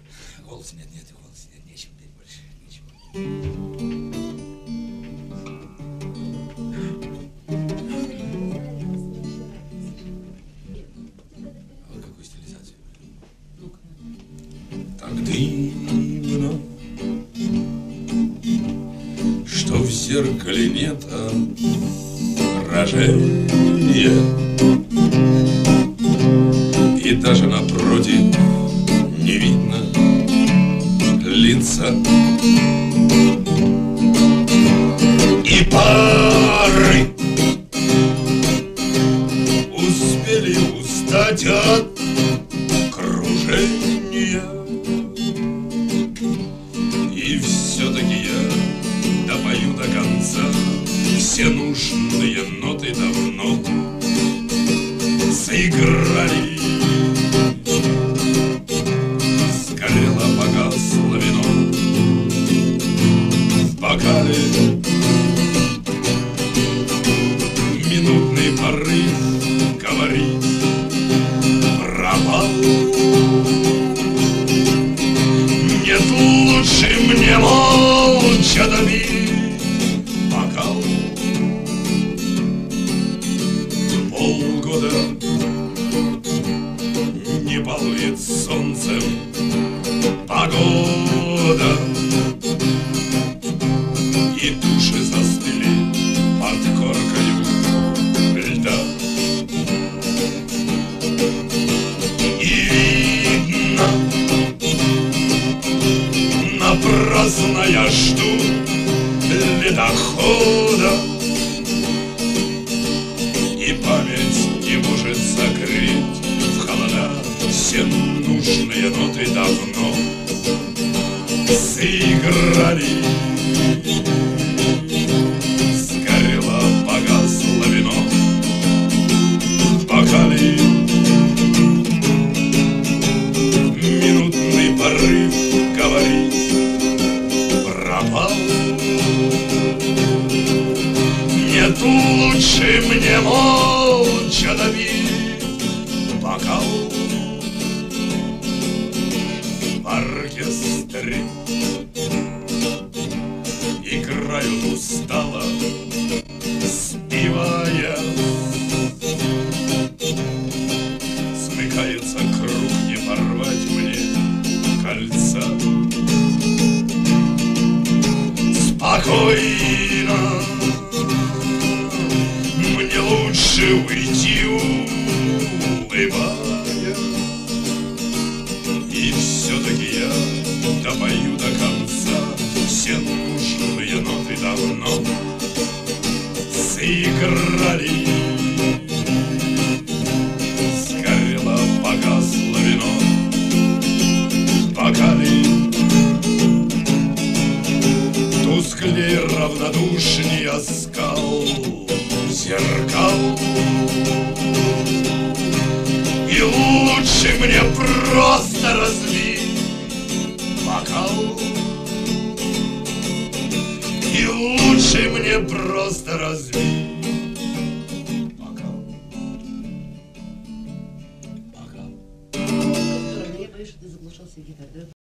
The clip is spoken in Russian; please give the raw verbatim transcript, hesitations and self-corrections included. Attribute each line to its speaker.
Speaker 1: Голос нет, нет, голос нет, нечем петь больше, нечем. А какую стилизацию? Так дивно, что в зеркале нет отражения, и даже напротив не видно лица. И пары успели устать от кружения, и все-таки я допою до конца. Все нужные ноты давно заиграли. Сгорело, погасло вино в бокале. Минутный порыв говорить пропал. Нет, лучше мне молча допить бокал. Полгода не балует солнцем погода, и души застыли под коркою льда. И видно, напрасно я жду ледохода, и память не может согреть в холода. Все нужные ноты давно заиграли. Сгорело, погасло вино в бокале. Минутный порыв говорить пропал. Нет, лучше мне молча допить бокал. В оркестре играют устало, спевая. Смыкается круг, не порвать мне кольца. Спокойно, мне лучше уйти, улыбаясь. И все-таки я допою до конца. Все нужные ноты давно заиграли. Сгорело, погасло вино в бокале. Тусклее, равнодушнее оскал зеркал. И лучше мне просто разбить бокал. И лучше мне просто разбить бокал. Бокал.
Speaker 2: Я боюсь, что ты заглушал все гитары.